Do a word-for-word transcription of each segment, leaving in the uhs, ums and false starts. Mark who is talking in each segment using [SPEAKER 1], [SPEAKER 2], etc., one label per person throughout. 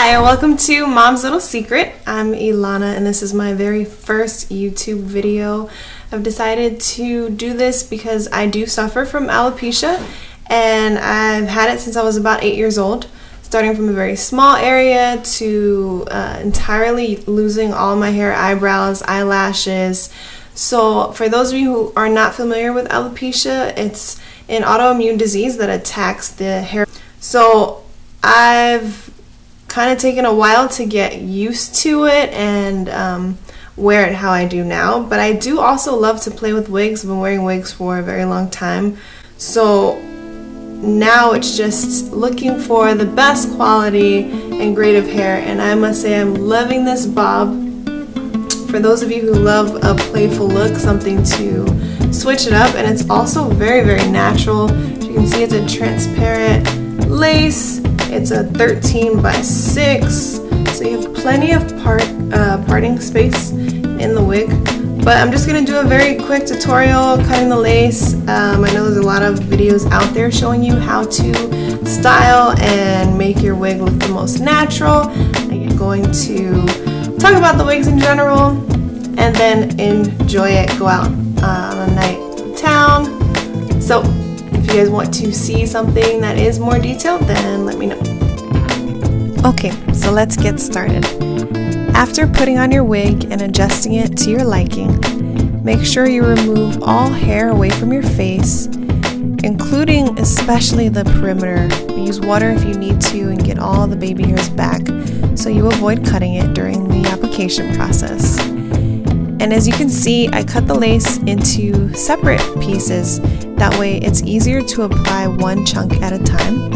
[SPEAKER 1] Hi, and welcome to Mom's Little Secret. I'm Ilana, and this is my very first YouTube video. I've decided to do this because I do suffer from alopecia, and I've had it since I was about eight years old, starting from a very small area to uh, entirely losing all my hair, eyebrows, eyelashes. So for those of you who are not familiar with alopecia, it's an autoimmune disease that attacks the hair. So I've kind of taken a while to get used to it and um, wear it how I do now, but I do also love to play with wigs. I've been wearing wigs for a very long time, so now it's just looking for the best quality and grade of hair, and I must say I'm loving this bob. For those of you who love a playful look, something to switch it up, and it's also very very natural. As you can see, it's a transparent lace. It's a thirteen by six, so you have plenty of part uh, parting space in the wig. But I'm just going to do a very quick tutorial cutting the lace. Um, I know there's a lot of videos out there showing you how to style and make your wig look the most natural. I'm going to talk about the wigs in general and then enjoy it, go out uh, on a night in town. So if you guys want to see something that is more detailed, then let me know. Okay, so let's get started. After putting on your wig and adjusting it to your liking, make sure you remove all hair away from your face, including especially the perimeter. Use water if you need to and get all the baby hairs back so you avoid cutting it during the application process. And as you can see, I cut the lace into separate pieces. That way it's easier to apply one chunk at a time.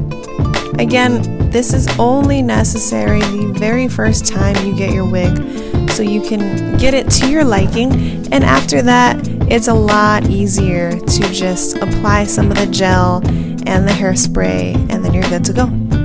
[SPEAKER 1] Again, this is only necessary the very first time you get your wig, so you can get it to your liking, and after that it's a lot easier to just apply some of the gel and the hairspray, and then you're good to go.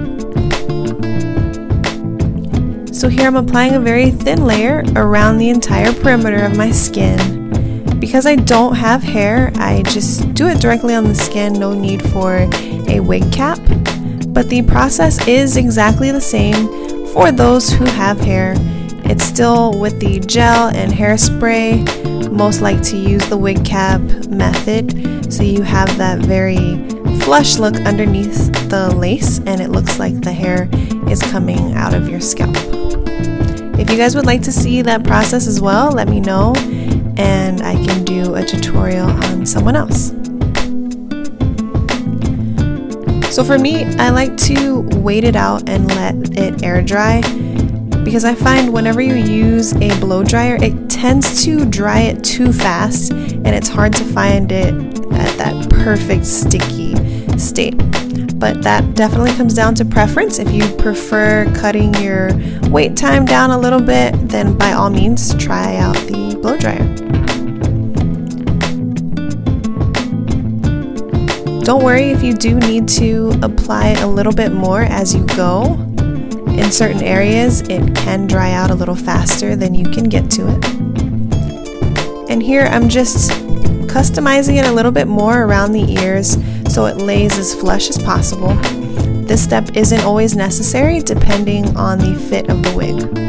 [SPEAKER 1] So here I'm applying a very thin layer around the entire perimeter of my skin. Because I don't have hair, I just do it directly on the skin, no need for a wig cap. But the process is exactly the same for those who have hair. It's still with the gel and hairspray. Most like to use the wig cap method, so you have that very flush look underneath the lace and it looks like the hair is coming out of your scalp. If you guys would like to see that process as well, let me know and I can do a tutorial on someone else. So for me, I like to wait it out and let it air dry, because I find whenever you use a blow dryer, it tends to dry it too fast and it's hard to find it at that perfect sticky state. But that definitely comes down to preference. If you prefer cutting your wait time down a little bit, then by all means try out the blow dryer. Don't worry if you do need to apply a little bit more as you go. In certain areas it can dry out a little faster than you can get to it. And here I'm just customizing it a little bit more around the ears so it lays as flush as possible. This step isn't always necessary depending on the fit of the wig.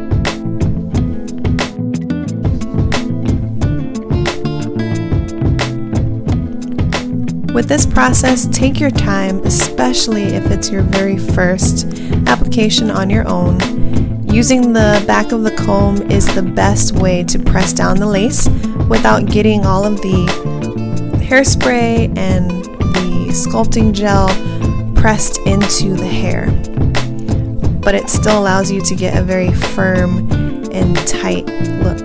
[SPEAKER 1] With this process, take your time, especially if it's your very first application on your own. Using the back of the comb is the best way to press down the lace without getting all of the hairspray and the sculpting gel pressed into the hair. But it still allows you to get a very firm and tight look.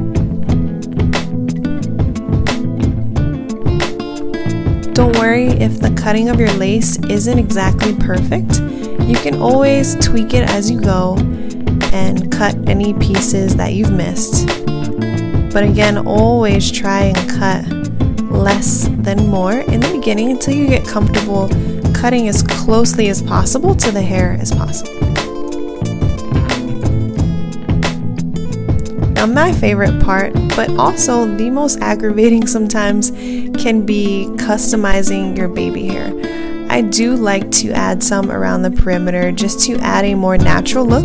[SPEAKER 1] Don't worry if the cutting of your lace isn't exactly perfect. You can always tweak it as you go and cut any pieces that you've missed. But again, always try and cut less than more in the beginning until you get comfortable cutting as closely as possible to the hair as possible. Now my favorite part, but also the most aggravating sometimes, can be customizing your baby hair. I do like to add some around the perimeter just to add a more natural look.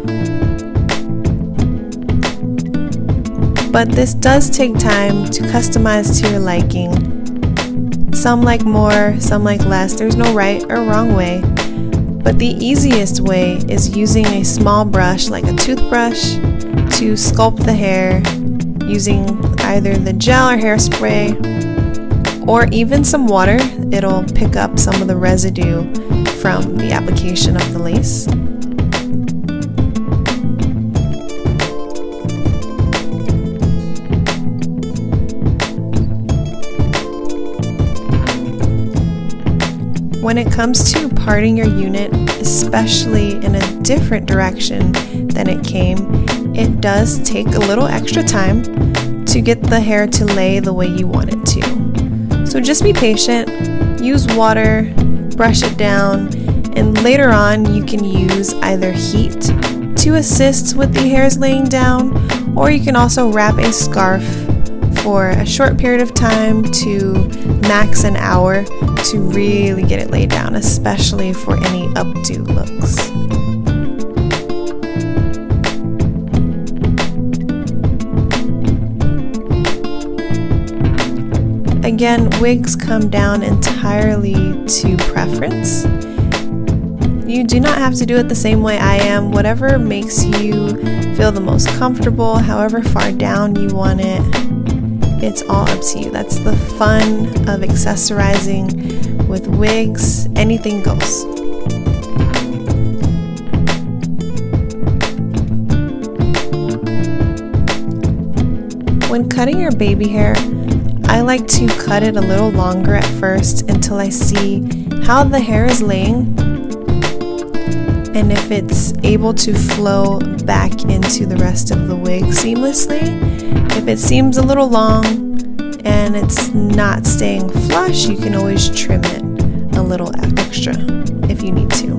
[SPEAKER 1] But this does take time to customize to your liking. Some like more, some like less. There's no right or wrong way. But the easiest way is using a small brush like a toothbrush to sculpt the hair using either the gel or hairspray or even some water. It'll pick up some of the residue from the application of the lace. When it comes to parting your unit, especially in a different direction than it came, it does take a little extra time to get the hair to lay the way you want it to. So just be patient, use water, brush it down, and later on you can use either heat to assist with the hairs laying down, or you can also wrap a scarf for a short period of time to max an hour to really get it laid down, especially for any updo looks. Again, wigs come down entirely to preference. You do not have to do it the same way I am. Whatever makes you feel the most comfortable, however far down you want it, it's all up to you. That's the fun of accessorizing with wigs. Anything goes. When cutting your baby hair, I like to cut it a little longer at first until I see how the hair is laying and if it's able to flow back into the rest of the wig seamlessly. If it seems a little long and it's not staying flush, you can always trim it a little extra if you need to.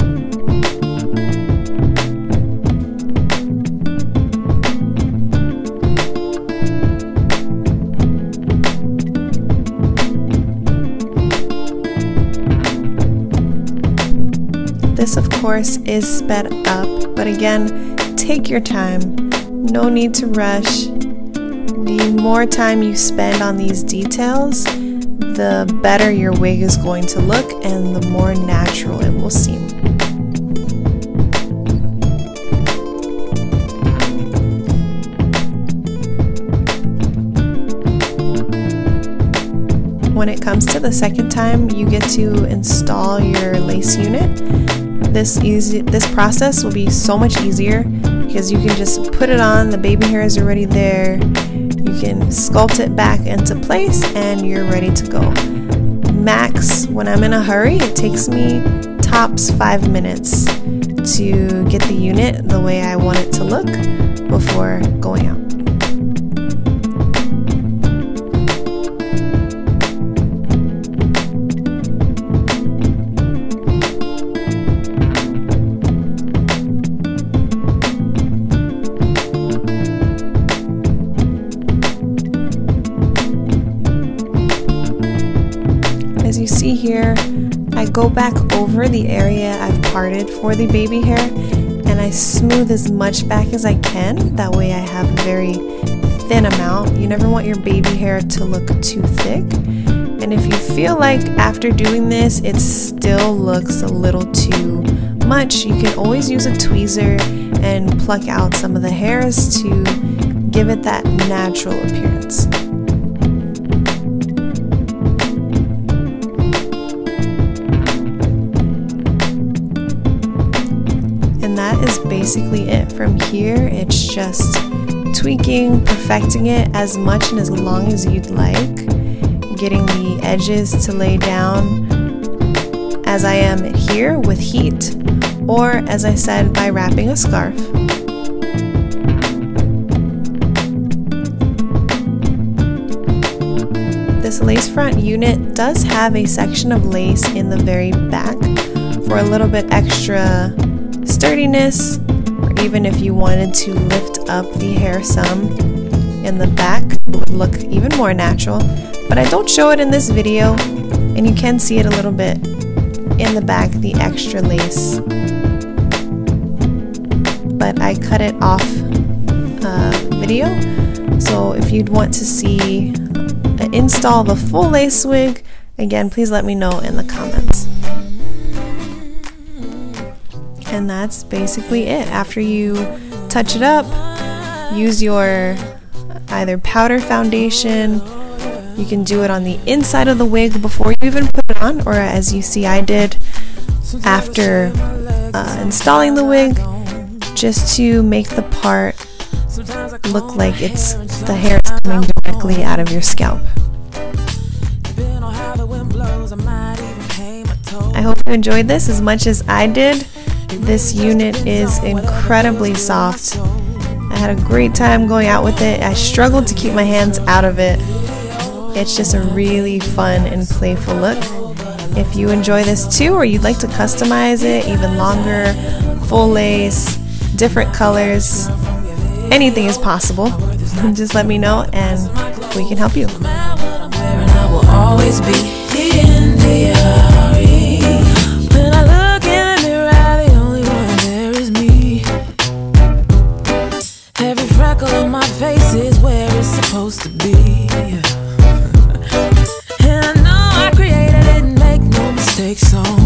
[SPEAKER 1] This, of course, is sped up, but again, take your time. No need to rush. The more time you spend on these details, the better your wig is going to look and the more natural it will seem. When it comes to the second time you get to install your lace unit, this easy this process will be so much easier because you can just put it on, the baby hairs are already there, you can sculpt it back into place, and you're ready to go. Max, when I'm in a hurry, it takes me tops five minutes to get the unit the way I want it to look before going out. As you see here, I go back over the area I've parted for the baby hair and I smooth as much back as I can. That way I have a very thin amount. You never want your baby hair to look too thick. And if you feel like after doing this it still looks a little too much, you can always use a tweezer and pluck out some of the hairs to give it that natural appearance. And that is basically it. From here, it's just tweaking, perfecting it as much and as long as you'd like, getting the edges to lay down as I am here with heat, or as I said, by wrapping a scarf. This lace front unit does have a section of lace in the very back for a little bit extra sturdiness, or even if you wanted to lift up the hair some in the back, it would look even more natural. But I don't show it in this video, and you can see it a little bit in the back the extra lace, but I cut it off uh, video. So if you'd want to see uh, install the full lace wig, again, please let me know in the comments. And that's basically it. After you touch it up, use your either powder foundation. You can do it on the inside of the wig before you even put it on, or as you see I did after uh, installing the wig, just to make the part look like it's the hair is coming directly out of your scalp. I hope you enjoyed this as much as I did. This unit is incredibly soft. I had a great time going out with it. I struggled to keep my hands out of it. It's just a really fun and playful look. If you enjoy this too, or you'd like to customize it even longer, full lace, different colors, anything is possible. Just let me know and we can help you.
[SPEAKER 2] My face is where it's supposed to be. And I know I created it and make no mistakes, so